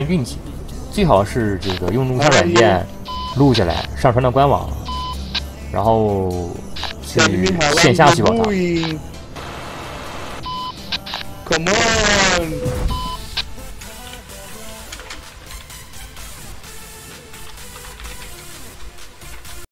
运气，最好是这个用录像软件录下来，上传到官网，然后去线下去找他。 Come on。